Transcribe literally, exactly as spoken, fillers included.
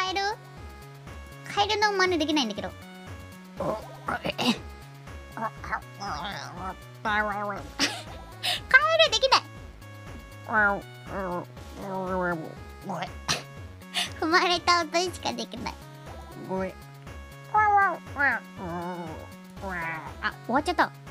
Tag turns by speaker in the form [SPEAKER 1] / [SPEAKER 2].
[SPEAKER 1] カエルカエルの真似できないんだけど。カエルできない。踏まれた音しかできない。あ、終わっちゃった。